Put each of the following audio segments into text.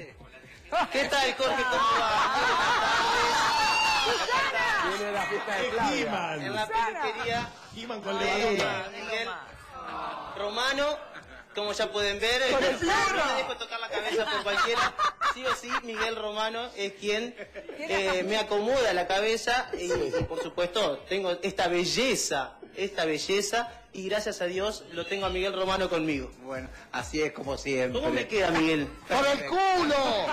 ¿Qué tal, Jorge? ¿Cómo va? Viene la fiesta de Flavia. En la peluquería con levadura. Miguel Romano, como ya pueden ver, no me dejo tocar la cabeza por cualquiera. Sí o sí, Miguel Romano es quien me acomoda la cabeza y por supuesto tengo esta belleza y gracias a Dios lo tengo a Miguel Romano conmigo. Bueno, así es como siempre. ¿Cómo me queda, Miguel? ¡Por el culo!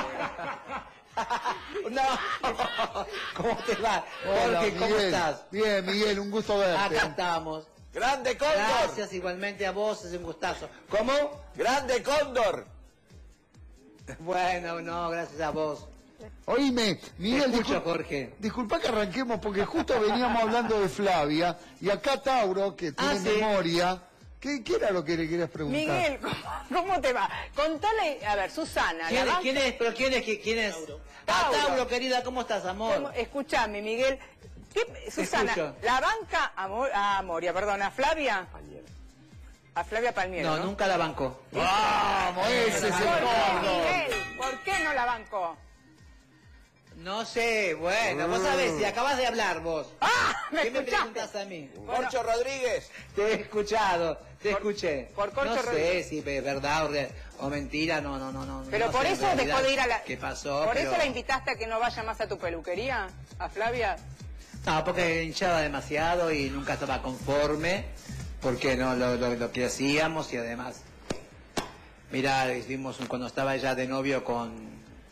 No, ¿cómo te va? Hola, Jorge, ¿cómo Miguel. estás? Bien, Miguel, un gusto verte. Acá estamos. ¡Grande Cóndor! Gracias igualmente a vos, es un gustazo. ¿Cómo? ¡Grande Cóndor! Bueno, no, gracias a vos. Oíme, Miguel, Te escucho, Jorge. disculpa que arranquemos porque justo veníamos hablando de Flavia y acá Tauro, que tiene sí. memoria. ¿Qué era lo que le querías preguntar? Miguel, ¿cómo te va? Contale, a ver, Susana. ¿Quién es? ¿Pero quién es? ¿Quién es? Ah, Tauro, querida, ¿cómo estás, amor? Escuchame, Miguel. Susana, escucho. ¿la banca a Moria, perdón, a Flavia? A Flavia Palmiero, No, nunca la bancó. ¡Vamos! Ese es el ¿Por qué, Cóndor. Miguel? ¿Por qué no la bancó? No sé, bueno, vos sabés, si acabas de hablar vos. ¡Ah! ¿Me ¿Qué me escuchaste? preguntas a mí? ¡Corcho Rodríguez! Te he escuchado, te escuché. por Corcho no Rodríguez. sé si es verdad o mentira, no. Pero no por sé, eso en realidad dejó de ir a la... ¿Qué pasó? ¿Por pero... eso la invitaste a que no vaya más a tu peluquería? ¿A Flavia? No, porque hinchaba demasiado y nunca estaba conforme, porque no lo que hacíamos y además... Mirá, hicimos cuando estaba ella de novio con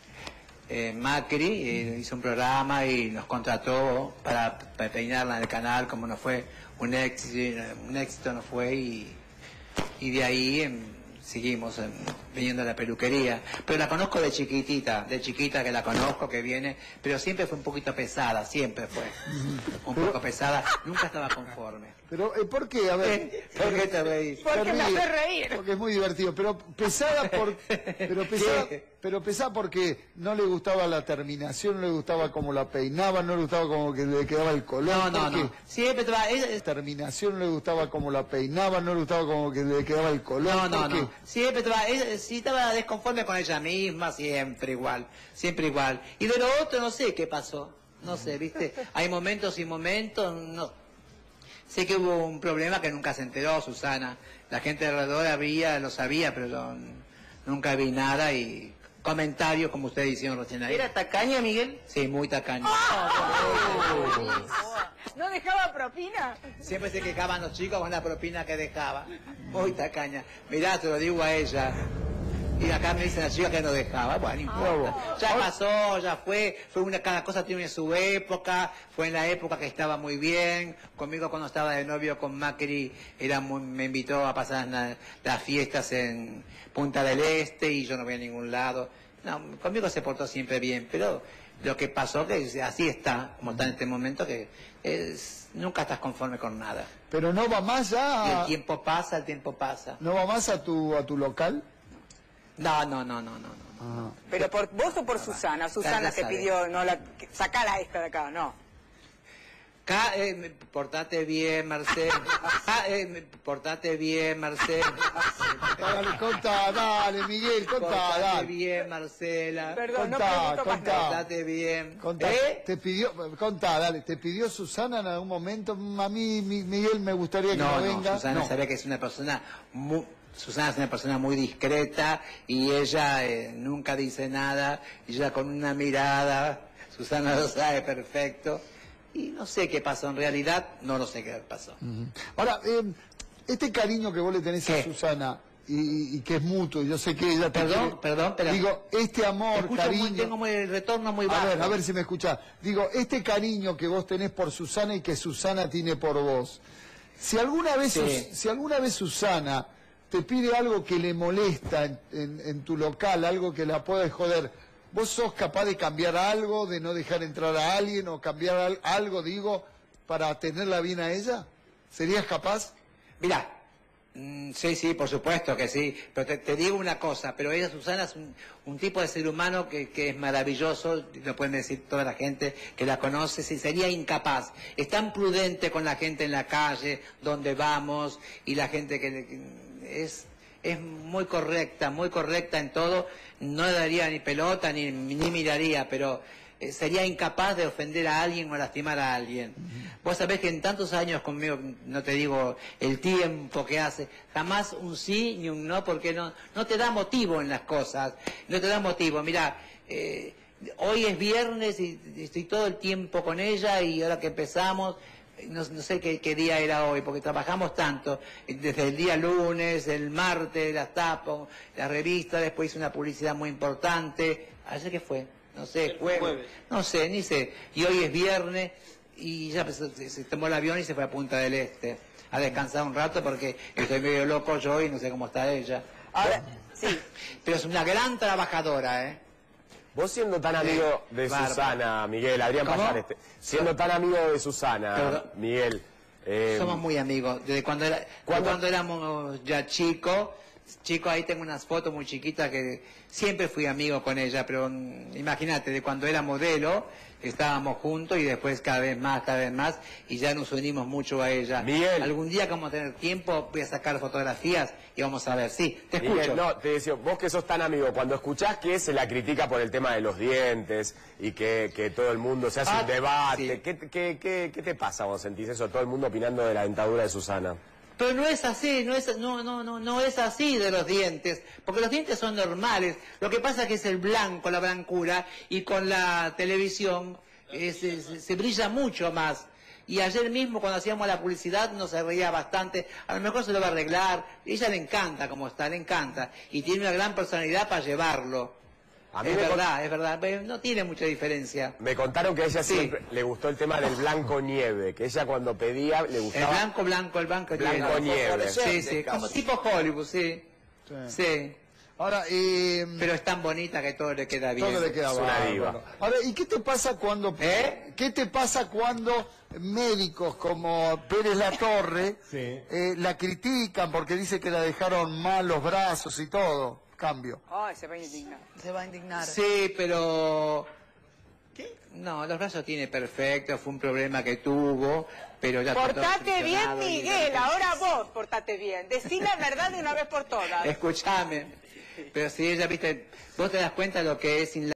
Macri, hizo un programa y nos contrató para peinarla en el canal, como no fue un éxito no fue y de ahí seguimos viniendo a la peluquería. Pero la conozco de chiquita que la conozco, que viene, pero siempre fue un poquito pesada, siempre fue un poco pesada, nunca estaba conforme. Pero, ¿por qué? A ver. ¿Por qué te reís? Porque me hace reír. Porque es muy divertido. Pero pesada pero pesada porque no le gustaba la terminación, no le gustaba cómo la peinaba, no le gustaba cómo que le quedaba el color. No. Siempre te va... Terminación no le gustaba cómo la peinaba, no le gustaba cómo que le quedaba el color. No. Siempre te va... Si estaba desconforme con ella misma, siempre igual. Y de lo otro no sé qué pasó. No sé, ¿viste? Hay momentos y momentos, no. Sé que hubo un problema que nunca se enteró, Susana. La gente alrededor lo sabía, pero nunca vi nada y comentarios, como ustedes hicieron recién ahí. ¿Era tacaña, Miguel? Sí, muy tacaño. ¿No dejaba propina? Siempre se quejaban los chicos con la propina que dejaba. Muy tacaña. Mirá, te lo digo a ella. Y acá me dicen las chicas que no dejaba. Bueno, no importa. Ya pasó, ya fue cada cosa tiene su época. Fue en la época que estaba muy bien. Conmigo cuando estaba de novio con Macri, me invitó a pasar las fiestas en Punta del Este y yo no voy a ningún lado. No, conmigo se portó siempre bien, pero lo que pasó que así está, como está en este momento, que nunca estás conforme con nada. Pero no va más Y ya. el tiempo pasa. ¿No va más a tu local? No. Ah. ¿Pero por vos o por Susana? Susana te pidió, sacala esta de acá, no. Portate bien, Marcelo. Portate bien, Marcelo. Dale, contá, dale, Miguel, contá, Portate dale. bien, Marcela. Perdón, no Contá, pregunto más contá. nada. Portate bien. Contá, te pidió Susana en algún momento, a mí, Miguel, me gustaría que no venga. Susana sabe que es una persona Susana es una persona muy discreta y ella nunca dice nada, y ella con una mirada, Susana lo sabe perfecto, y no sé qué pasó en realidad, no lo sé qué pasó. Ahora, este cariño que vos le tenés a Susana, y que es mutuo, yo sé que ella te Perdón, pero... Digo, este amor, cariño... tengo el retorno muy bajo. A ver si me escuchás. Digo, este cariño que vos tenés por Susana y que Susana tiene por vos, si alguna vez Susana te pide algo que le molesta en tu local, algo que la pueda joder, ¿vos sos capaz de cambiar algo, de no dejar entrar a alguien o cambiar algo, digo, para tenerla bien a ella? ¿Serías capaz? Mirá, sí, por supuesto que sí, pero te digo una cosa, pero ella, Susana, es un tipo de ser humano que es maravilloso, lo pueden decir toda la gente que la conoce, sí, sería incapaz, es tan prudente con la gente en la calle, donde vamos, y la gente es es muy correcta en todo, no le daría ni pelota ni miraría, pero sería incapaz de ofender a alguien o lastimar a alguien. Vos sabés que en tantos años conmigo, no te digo el tiempo que hace, jamás un sí ni un no, porque no te da motivo en las cosas, no te da motivo. Mirá, hoy es viernes y estoy todo el tiempo con ella y ahora que empezamos, no sé qué día era hoy, porque trabajamos tanto, desde el día lunes, el martes, las tapas, la revista, después hice una publicidad muy importante. ¿Ayer qué fue? No sé, jueves. No sé, ni sé. Y hoy es viernes y ya se tomó el avión y se fue a Punta del Este a descansar un rato porque estoy medio loco yo y no sé cómo está ella. Ahora, sí. Pero es una gran trabajadora, ¿eh? Vos siendo tan amigo de bárbaro. Susana, Miguel, Adrián ¿Cómo? Pasar, siendo tan amigo de Susana, Perdón. Miguel. Somos muy amigos. Desde cuando éramos ya chicos, ahí tengo unas fotos muy chiquitas que siempre fui amigo con ella, pero imagínate, de cuando era modelo, estábamos juntos y después cada vez más, y ya nos unimos mucho a ella. Miguel. Algún día que vamos a tener tiempo, voy a sacar fotografías y vamos a ver. Sí, te escucho. Miguel, no, te decía, vos que sos tan amigo, cuando escuchás que se la critica por el tema de los dientes y que todo el mundo se hace un debate, sí. ¿qué te pasa vos sentís eso? Todo el mundo opinando de la dentadura de Susana. Pero no es así, no es así de los dientes, porque los dientes son normales. Lo que pasa es que es el blanco, la blancura, y con la televisión se brilla mucho más. Y ayer mismo cuando hacíamos la publicidad nos se reía bastante, a lo mejor se lo va a arreglar, ella le encanta como está, le encanta, y tiene una gran personalidad para llevarlo. A mí Es verdad, pero no tiene mucha diferencia. Me contaron que a ella Sí. siempre le gustó el tema del blanco nieve, que ella cuando pedía le El gustaba... blanco Blanco nieve. nieve. Sí, sí, como tipo Hollywood, sí. Sí. Ahora, Pero es tan bonita que todo le queda bien. todo le queda Es una bárbaro. diva. Ahora, ¿y qué te pasa cuando qué te pasa cuando médicos como Pérez Latorre la critican porque dice que la dejaron mal los brazos y todo? Cambio. Ay, se va a indignar. Se va a indignar. Sí, pero... No, los brazos tiene perfecto, fue un problema que tuvo, pero ya está todo Portate bien, solucionado y- Miguel. Ahora vos portate bien. Decí la verdad de una vez por todas. Escuchame, pero si ella, viste, vos te das cuenta de lo que es sin